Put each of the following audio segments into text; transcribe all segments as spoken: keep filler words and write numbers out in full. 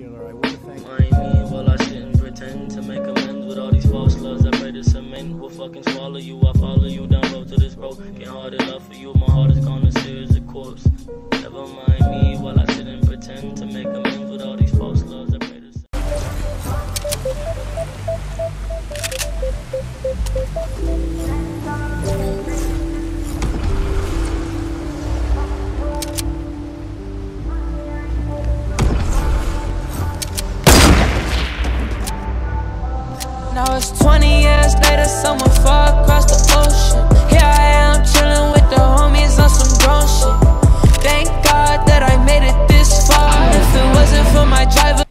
or I would have thanked Mind me while I sit and pretend to make amends with all these false loves. I pray to cement will fucking swallow you. I follow you down road to this broken hearted love for you. My heart is gone as clear as a corpse. Never mind me while I sit and pretend to make amends with all these false loves. I pray to Now it's twenty years later, someone far across the ocean. Here I am chilling with the homies on some drone shit. Thank God that I made it this far. If it wasn't for my driver.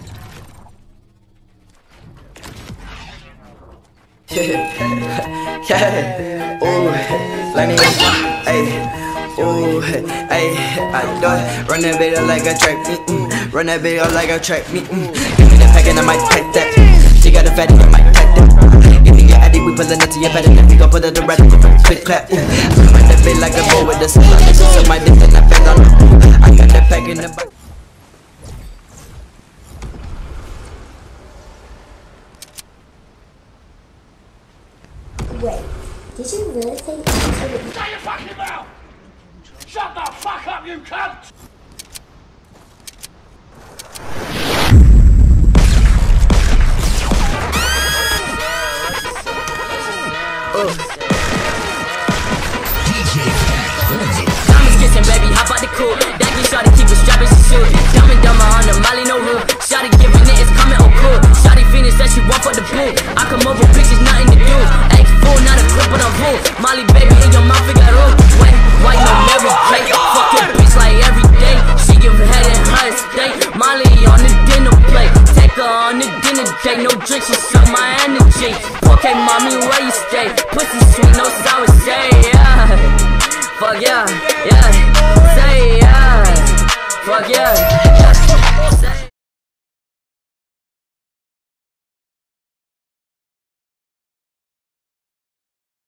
Yeah, yeah, ooh, let me, ayy, ooh, ayy, I do it. Run that bitch up like a track, mm, mm. Run that bitch up like a track, mm, mm. Give me the pack and I might take that. She got a fatty, I might take that. Give me your addy, we pullin' up to your bed and then we gon' put her the red and click clap. I'm run that bitch like a bull with the sun. This is on my dick and I fell on her. I got that pack in the back. Wait, did you really think that you Shut your fucking mouth! Shut the fuck up, you cunt! Diamonds kissing, baby, hop out the coupe. That get shawty keep it strapping, she shoot. Diamond dumber on the molly, no roof. Shawty giving it, it's coming, oh cool. Shawty Phoenix said she want for the pool. I come over, bitches, nothing to do. X full, not a clip, but I'm full. Molly, baby, in your mouth, we got room. Wet, white, no Mary Kate. Fuck your bitch like every day. She give head in her estate. Molly on the dinner plate. Take her on the dinner date. No drink, she suck my energy. Okay, mommy, where you stay? Pussy sweet, no sour say, yeah. Fuck yeah, yeah. Say yeah. Fuck yeah.